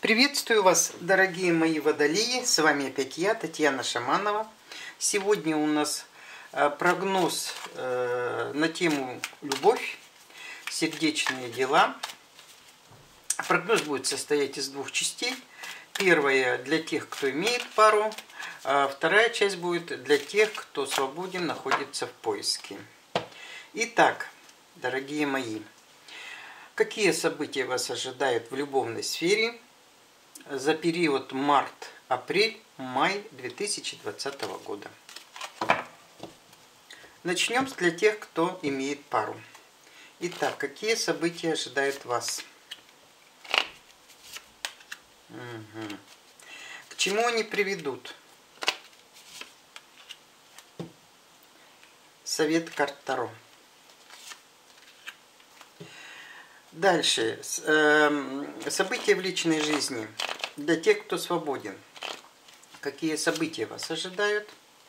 Приветствую вас, дорогие мои водолеи, с вами опять я, Татьяна Шаманова. Сегодня у нас прогноз на тему любовь, сердечные дела. Прогноз будет состоять из двух частей. Первая для тех, кто имеет пару, а вторая часть будет для тех, кто свободен, находится в поиске. Итак, дорогие мои, какие события вас ожидают в любовной сфере за период март-апрель-май 2020 года? Начнем для тех, кто имеет пару. Итак, какие события ожидают вас? К чему они приведут? Совет карт Таро. Дальше. События в личной жизни для тех, кто свободен. Какие события вас ожидают?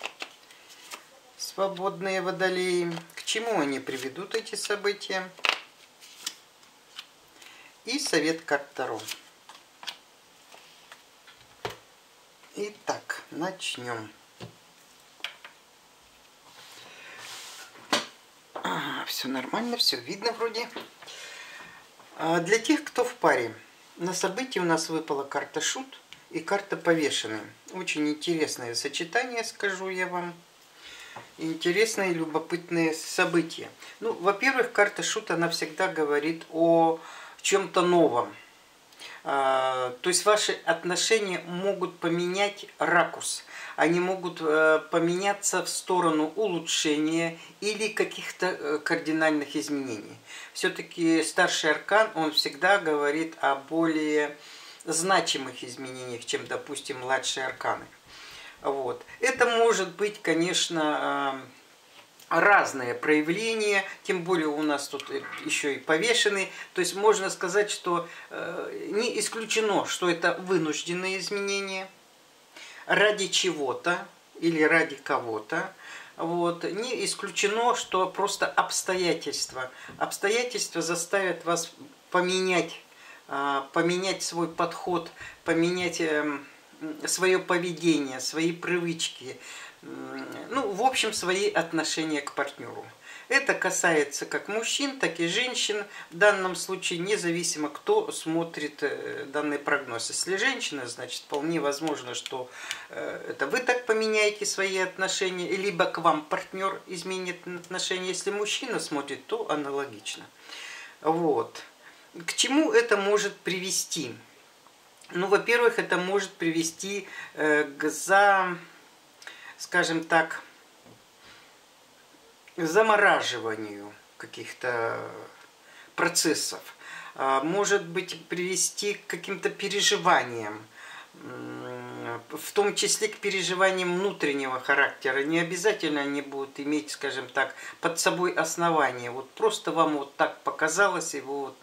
Свободные водолеи. К чему они приведут, эти события? И совет карт Таро. Итак, начнем. Все нормально, все видно вроде. Для тех, кто в паре, на событии у нас выпала карта Шут и карта Повешенный. Очень интересное сочетание, скажу я вам. Интересные, любопытные события. Ну, во-первых, карта Шут, она всегда говорит о чем-то новом. То есть ваши отношения могут поменять ракурс. Они могут поменяться в сторону улучшения или каких-то кардинальных изменений. Все-таки старший аркан, он всегда говорит о более значимых изменениях, чем, допустим, младшие арканы. Вот. Это может быть, конечно, разные проявления, тем более у нас тут еще и повешенный. То есть можно сказать, что не исключено, что это вынужденные изменения ради чего-то или ради кого-то. Вот. Не исключено, что просто обстоятельства заставят вас поменять свой подход, поменять свое поведение, свои привычки. Ну, в общем, свои отношения к партнеру. Это касается как мужчин, так и женщин. В данном случае независимо, кто смотрит данный прогноз. Если женщина, значит, вполне возможно, что это вы так поменяете свои отношения, либо к вам партнер изменит отношения. Если мужчина смотрит, то аналогично. Вот. К чему это может привести? Ну, во-первых, это может привести скажем так, замораживанию каких-то процессов, может быть, привести к каким-то переживаниям, в том числе к переживаниям внутреннего характера. Не обязательно они будут иметь, скажем так, под собой основание. Вот просто вам вот так показалось,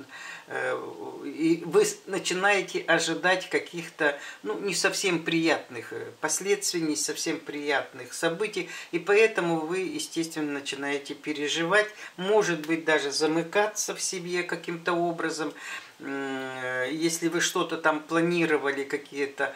и вы начинаете ожидать каких-то, ну, не совсем приятных последствий, не совсем приятных событий, и поэтому вы, естественно, начинаете переживать, может быть, даже замыкаться в себе каким-то образом. Если вы что-то там планировали, какие-то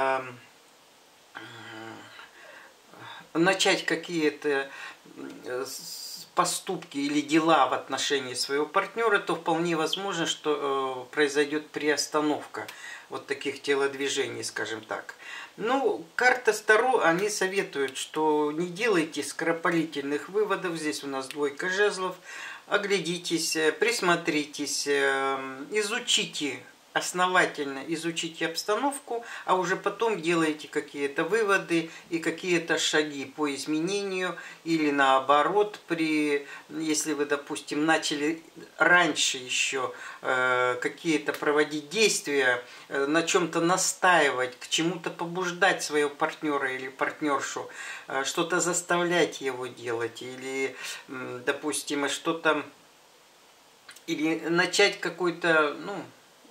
начать какие-то поступки или дела в отношении своего партнера, то вполне возможно, что произойдет приостановка вот таких телодвижений, скажем так. Ну, карта Таро, они советуют, что не делайте скоропалительных выводов. Здесь у нас двойка жезлов. Оглядитесь, присмотритесь, изучите, основательно изучите обстановку, а уже потом делайте какие-то выводы и какие-то шаги по изменению, или наоборот, если вы, допустим, начали раньше еще какие-то проводить действия, на чем-то настаивать, к чему-то побуждать своего партнера или партнершу, что-то заставлять его делать, или, допустим, что-то, или начать какой-то, ну,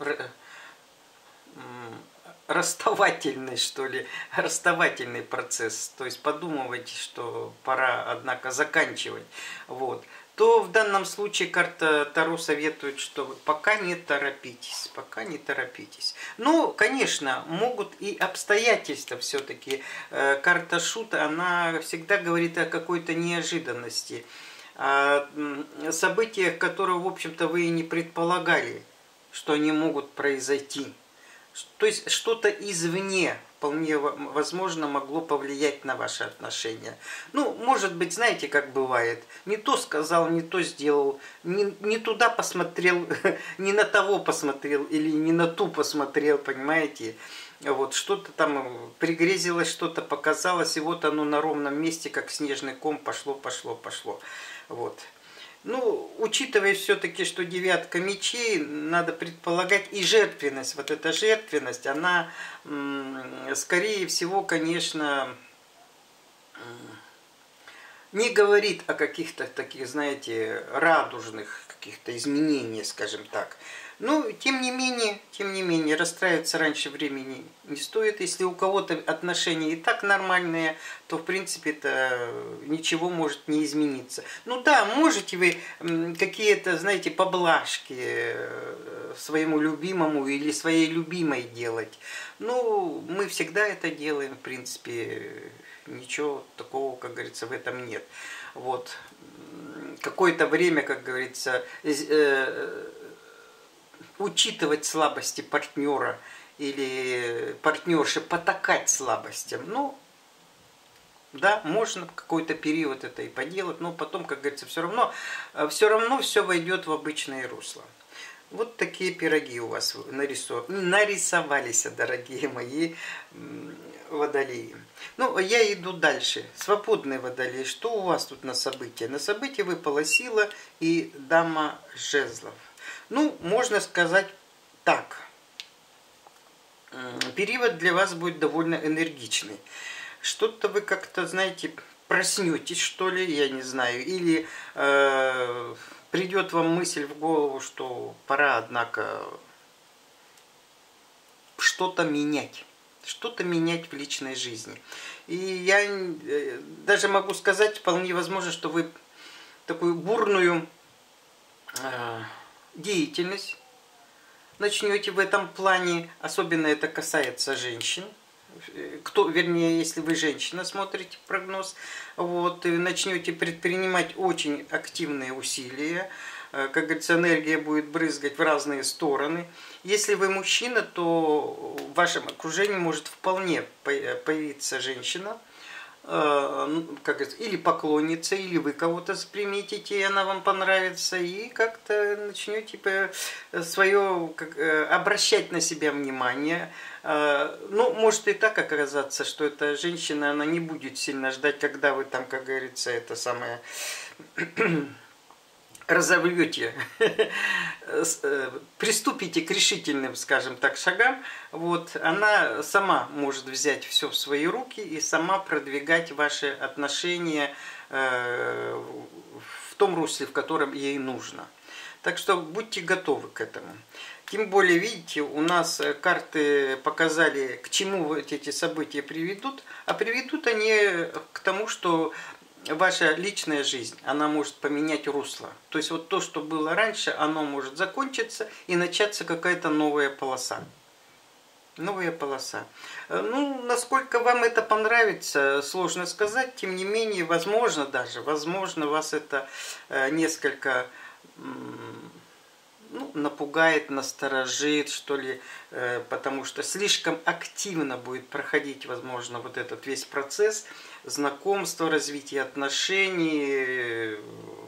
расставательный, что ли, расставательный процесс. То есть подумывайте, что пора, однако, заканчивать. Вот. то в данном случае карта Таро советует, что вы пока не торопитесь, пока не торопитесь. Ну, конечно, могут и обстоятельства все-таки. Карта Шут, она всегда говорит о какой-то неожиданности, о событиях, которые, в общем-то, вы и не предполагали, что они могут произойти. То есть что-то извне вполне возможно могло повлиять на ваши отношения. Ну, может быть, знаете, как бывает, не то сказал, не то сделал, не туда посмотрел, не на того посмотрел или не на ту посмотрел, понимаете? Вот что-то там пригрезилось, что-то показалось, и вот оно на ровном месте, как снежный ком, пошло. Вот. Ну, учитывая все-таки, что девятка мечей, надо предполагать и жертвенность. Вот эта жертвенность, она, скорее всего, конечно, не говорит о каких-то таких, знаете, радужных каких-то изменениях, скажем так. Но, тем не менее, расстраиваться раньше времени не стоит. Если у кого-то отношения и так нормальные, то, в принципе, это ничего может не измениться. Ну да, можете вы какие-то, знаете, поблажки своему любимому или своей любимой делать. Ну, мы всегда это делаем, в принципе, ничего такого, как говорится, в этом нет. Вот. Какое-то время, как говорится, учитывать слабости партнера или партнерши, потакать слабостям. Ну, да, можно какой-то период это и поделать, но потом, как говорится, все равно все войдет в обычное русло. Вот такие пироги у вас нарисовались, дорогие мои водолеи. Ну, я иду дальше. Свободные водолеи. Что у вас тут на событии? На событии выпала сила и дама жезлов. Ну, можно сказать так. Период для вас будет довольно энергичный. Что-то вы как-то, знаете, проснетесь, что ли, я не знаю. Или придет вам мысль в голову, что пора, однако, что-то менять. Что-то менять в личной жизни. И я даже могу сказать, вполне возможно, что вы такую бурную деятельность начнете в этом плане, особенно это касается женщин, вернее, если вы женщина, смотрите прогноз, вот, и начнете предпринимать очень активные усилия, как говорится, энергия будет брызгать в разные стороны. Если вы мужчина, то в вашем окружении может вполне появиться женщина, как это, или поклонница, или вы кого-то заприметите, и она вам понравится, и как-то начнете свое обращать на себя внимание. Ну, может и так оказаться, что эта женщина, она не будет сильно ждать, когда вы там, как говорится, это самое разовьете, приступите к решительным, скажем так, шагам, вот, она сама может взять все в свои руки и сама продвигать ваши отношения в том русле, в котором ей нужно. Так что будьте готовы к этому. Тем более, видите, у нас карты показали, к чему эти события приведут, а приведут они к тому, что ваша личная жизнь, она может поменять русло. То есть вот то, что было раньше, оно может закончиться и начаться какая-то новая полоса. Новая полоса. Ну, насколько вам это понравится, сложно сказать. Тем не менее, возможно, вас это несколько напугает, насторожит, что ли, потому что слишком активно будет проходить, возможно, вот этот весь процесс знакомства, развития отношений,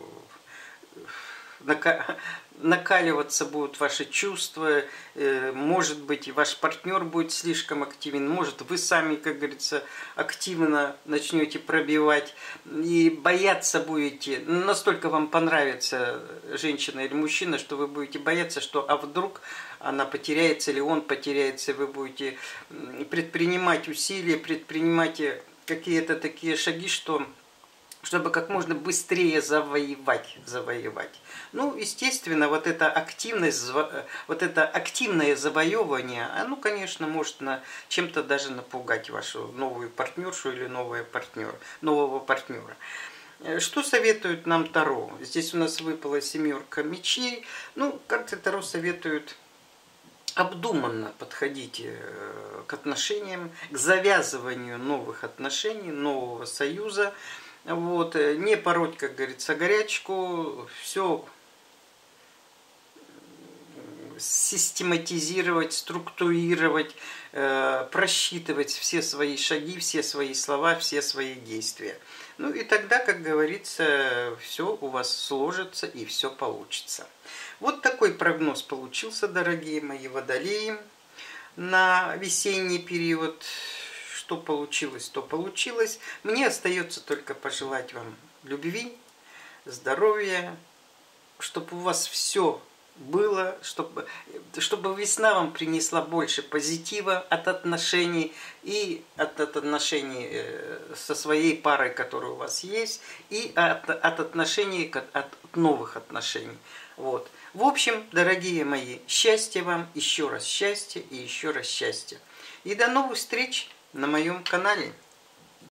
накаливаться будут ваши чувства, может быть, и ваш партнер будет слишком активен, может, вы сами, как говорится, активно начнете пробивать и бояться будете, настолько вам понравится женщина или мужчина, что вы будете бояться, что а вдруг она потеряется или он потеряется, и вы будете предпринимать усилия, предпринимать какие-то такие шаги, чтобы как можно быстрее завоевать. Ну, естественно, вот это активное завоевывание, оно, конечно, может чем-то даже напугать вашу новую партнершу или нового партнера. Что советует нам Таро? Здесь у нас выпала семерка мечей. Ну, карты Таро советуют обдуманно подходить к отношениям, к завязыванию новых отношений, нового союза. Вот. Не пороть, как говорится, горячку, все систематизировать, структурировать, просчитывать все свои шаги, все свои слова, все свои действия. Ну и тогда, как говорится, все у вас сложится и все получится. Вот такой прогноз получился, дорогие мои водолеи, на весенний период. Что получилось, то получилось. Мне остается только пожелать вам любви, здоровья, чтобы у вас все было, чтобы весна вам принесла больше позитива от отношений и от отношений со своей парой, которая у вас есть, и от отношений, от новых отношений. Вот. В общем, дорогие мои, счастья вам, еще раз счастья и еще раз счастья. И до новых встреч на моем канале.